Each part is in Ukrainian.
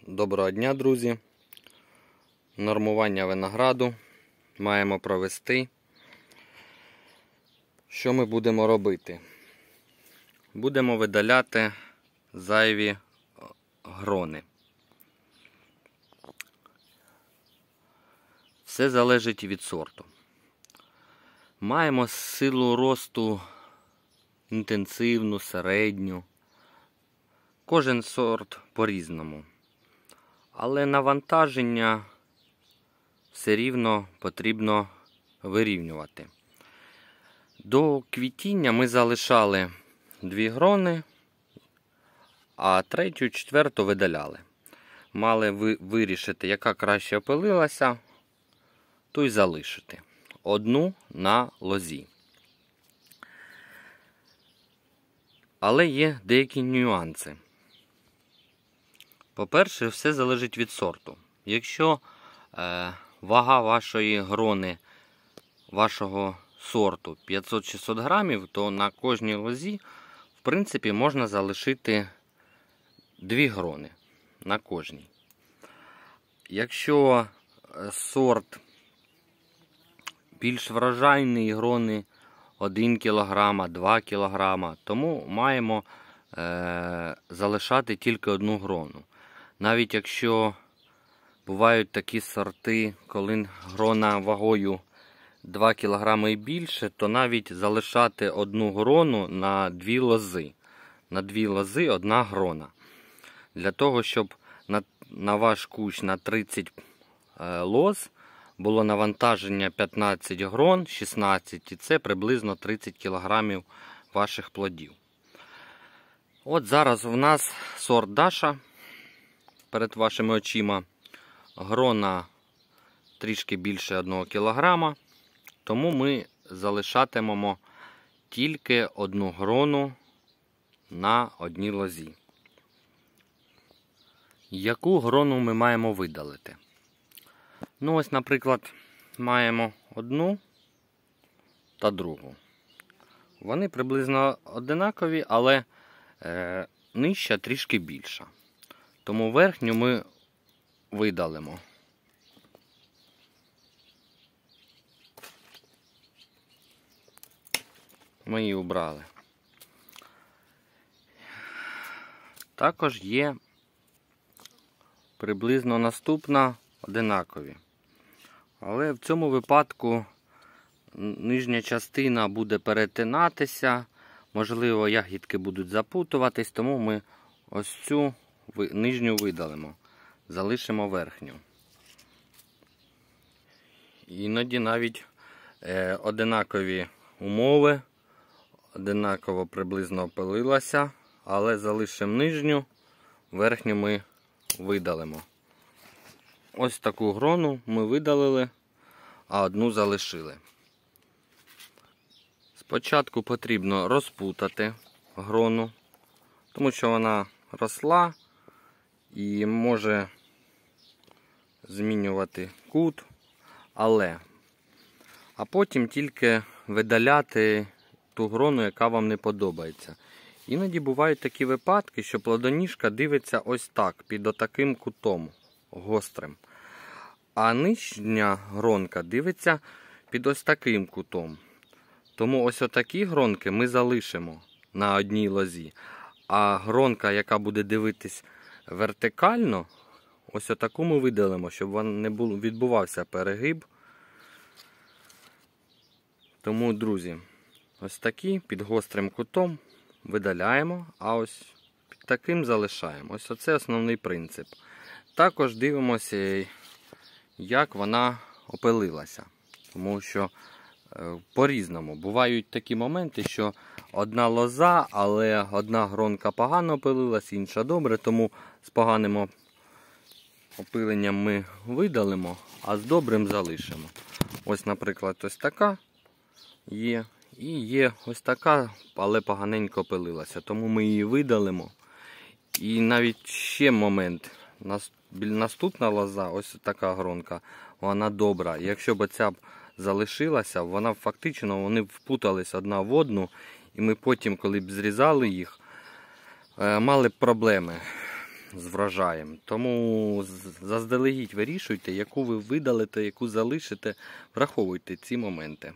Доброго дня, друзі! Нормування винограду маємо провести. Що ми будемо робити? Будемо видаляти зайві грони. Все залежить від сорту. Маємо силу росту інтенсивну, середню. Кожен сорт по-різному. Але навантаження все рівно потрібно вирівнювати. До квітіння ми залишали 2 грони, а 3-ю, 4-ту видаляли. Мали вирішити, яка краще опилилася, ту й залишити. Одну на лозі. Але є деякі нюанси. По-перше, все залежить від сорту. Якщо вага вашої грони, вашого сорту 500-600 грамів, то на кожній лозі, в принципі, можна залишити 2 грони на кожній. Якщо сорт більш врожайний, грони 1 кг, 2 кг, тому маємо залишати тільки 1 грону. Навіть якщо бувають такі сорти, коли грона вагою 2 кг і більше, то навіть залишати 1 грону на 2 лози. На 2 лози 1 грона. Для того, щоб на ваш кущ на 30 лоз було навантаження 15 грон, 16, і це приблизно 30 кг ваших плодів. От зараз в нас сорт Даша. Перед вашими очима грона трішки більше 1 кг, тому ми залишатимемо тільки 1 грону на 1 лозі. Яку грону ми маємо видалити? Ну ось, наприклад, маємо 1 та 2. Вони приблизно одинакові, але нижча трішки більша. Тому верхню ми видалимо. Ми її убрали. Також є приблизно наступна одинакові. Але в цьому випадку нижня частина буде перетинатися, можливо, ягідки будуть запутуватись, тому ми ось цю нижню видалимо, залишимо верхню. Іноді навіть одинакові умови, одинаково приблизно опилилася, але залишимо нижню, верхню ми видалимо. Ось таку грону ми видалили, а 1 залишили. Спочатку потрібно розпутати грону, тому що вона росла і може змінювати кут, а потім тільки видаляти ту грону, яка вам не подобається. Іноді бувають такі випадки, що плодоніжка дивиться ось так, під отаким кутом гострим. А нижня гронка дивиться під ось таким кутом. Тому ось отакі гронки ми залишимо на 1 лозі. А гронка, яка буде дивитись вертикально, ось отаку ми видалимо, щоб не відбувався перегиб. Тому, друзі, ось такі під гострим кутом видаляємо, а ось під таким залишаємо. Ось оце основний принцип. Також дивимося, як вона опилилася. Тому що по-різному. Бувають такі моменти, що 1 лоза, але 1 гронка погано опилилась, інша добре, тому з поганим опиленням ми видалимо, а з добрим залишимо. Ось, наприклад, ось така є. І є ось така, але поганенько опилилася. Тому ми її видалимо. І навіть ще момент. Наступна лоза, ось така гронка, вона добра. Якщо б ця залишилася, вона фактично, вони впутались одна в одну. І ми потім, коли б зрізали їх, мали б проблеми. з врожаєм. Тому заздалегідь вирішуйте, яку ви видалите, яку залишите, враховуйте ці моменти.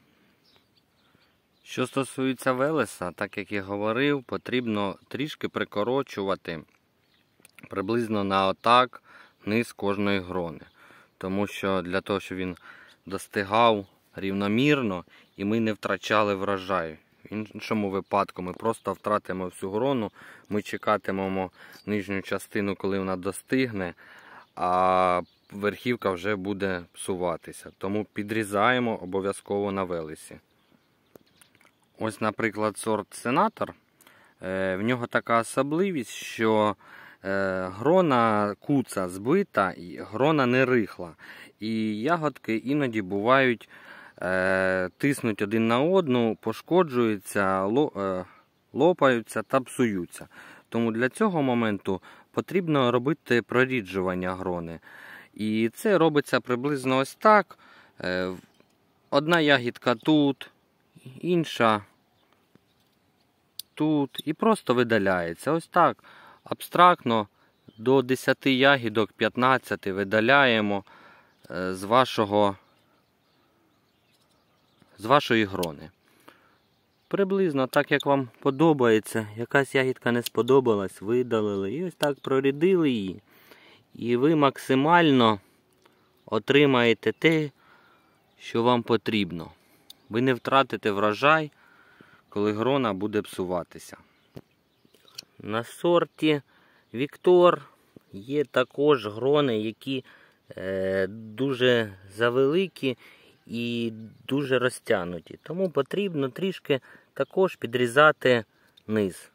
Що стосується велеса, так як я говорив, потрібно трішки прикорочувати приблизно на отак низ кожної грони. Тому що для того, щоб він достигав рівномірно і ми не втрачали врожай. В іншому випадку ми просто втратимо всю грону, ми чекатимемо нижню частину, коли вона достигне, а верхівка вже буде псуватися. Тому підрізаємо обов'язково на велесі. Ось, наприклад, сорт Сенатор. В нього така особливість, що грона куца збита, і грона не рихла. І ягодки іноді бувають, тиснуть один на одну, пошкоджуються, лопаються та псуються. Тому для цього моменту потрібно робити проріджування грони. І це робиться приблизно ось так. Одна ягідка тут, інша тут. І просто видаляється. Ось так. Абстрактно до 10 ягідок, 15 видаляємо з вашої грони. Приблизно так, як вам подобається. Якась ягідка не сподобалась, видалили. І ось так прорідили її. І ви максимально отримаєте те, що вам потрібно. Ви не втратите врожай, коли грона буде псуватися. На сорті Віктор є також грони, які дуже завеликі і дуже розтягнуті. Тому потрібно трішки також підрізати низ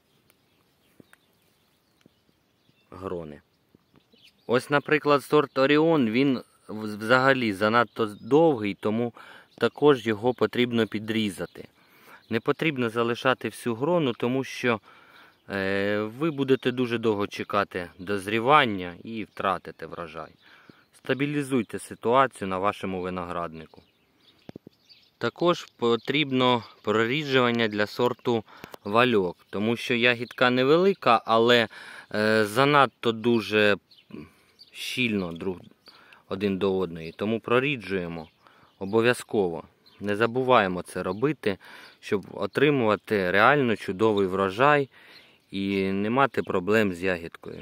грони. Ось, наприклад, сорт Оріон, він взагалі занадто довгий, тому також його потрібно підрізати. Не потрібно залишати всю грону, тому що ви будете дуже довго чекати дозрівання і втратите врожай. Стабілізуйте ситуацію на вашому винограднику. Також потрібно проріджування для сорту Вальок, тому що ягідка невелика, але занадто дуже щільно один до одної. Тому проріджуємо обов'язково. Не забуваємо це робити, щоб отримувати реально чудовий врожай і не мати проблем з ягідкою.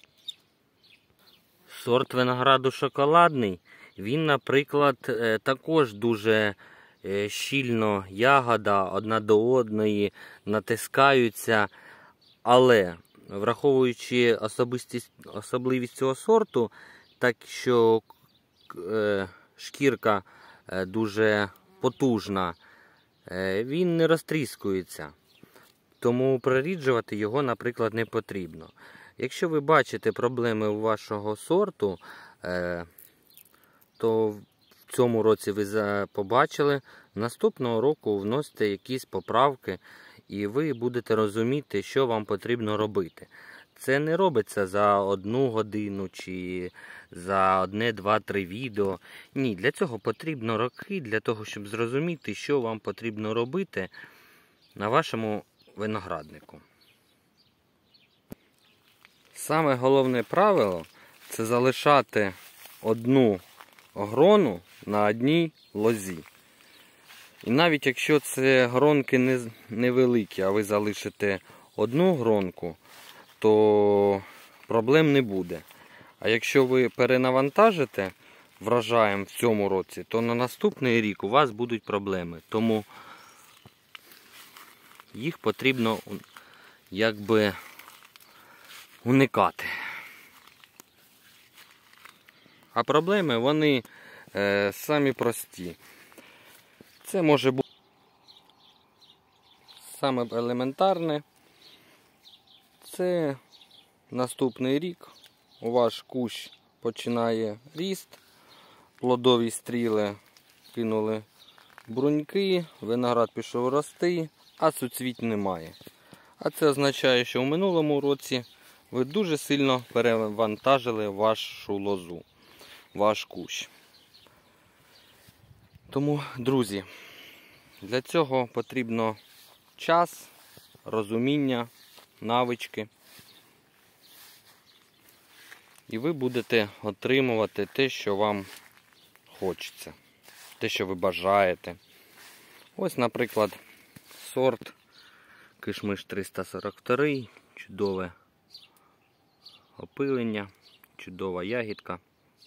Сорт винограду шоколадний, він, наприклад, також дуже щільно ягода одна до одної натискаються, але враховуючи особливість цього сорту, так що шкірка дуже потужна, він не розтріскується. Тому проріджувати його, наприклад, не потрібно. Якщо ви бачите проблеми у вашого сорту, то в цьому році ви побачили, наступного року вносите якісь поправки і ви будете розуміти, що вам потрібно робити. Це не робиться за 1 годину чи за 1, 2, 3 відео. Ні, для цього потрібно роки, для того, щоб зрозуміти, що вам потрібно робити на вашому винограднику. Саме головне правило – це залишати одну грону на одній лозі. І навіть якщо це гронки невеликі, а ви залишите одну гронку, то проблем не буде. А якщо ви перенавантажите врожаєм в цьому році, то на наступний рік у вас будуть проблеми. Тому їх потрібно якби уникати. А проблеми, вони самі прості. Це може бути саме елементарне. Це наступний рік у ваш кущ починає ріст, плодові стріли кинули бруньки, виноград пішов рости, а суцвіть немає. А це означає, що в минулому році ви дуже сильно перевантажили вашу лозу, ваш кущ. Тому, друзі, для цього потрібно час, розуміння, навички. І ви будете отримувати те, що вам хочеться, те, що ви бажаєте. Ось, наприклад, сорт Кишмиш 342, чудове опилення, чудова ягідка.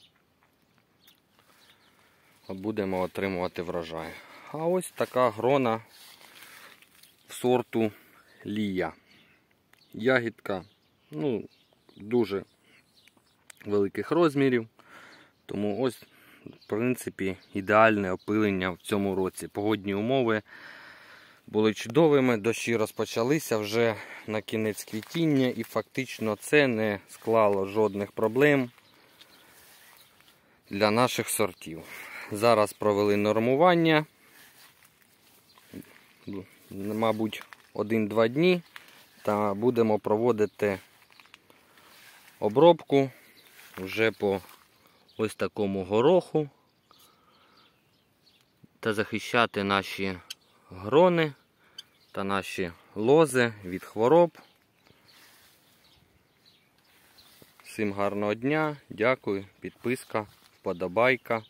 Будемо отримувати врожай. А ось така грона сорту Лія. Ягідка, дуже великих розмірів, тому ось, в принципі, ідеальне опилення в цьому році. Погодні умови були чудовими, дощі розпочалися вже на кінець квітіння і фактично це не склало жодних проблем для наших сортів. Зараз провели нормування, мабуть, 1-2 дні, та будемо проводити обробку вже по ось такому гороху та захищати наші грони та наші лози від хвороб. Всім гарного дня, дякую, підписка, вподобайка.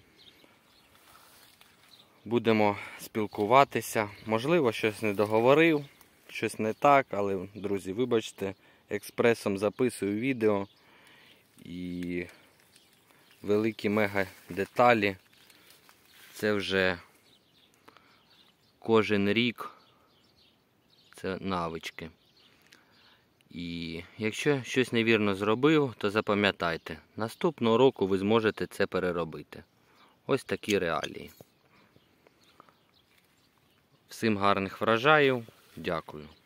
Будемо спілкуватися. Можливо, щось не договорив, щось не так, але, друзі, вибачте, експресом записую відео і великі мега деталі. Це вже кожен рік, це навички. І якщо щось невірно зробив, то запам'ятайте, наступного року ви зможете це переробити. Ось такі реалії. Всім гарних врожаїв. Дякую.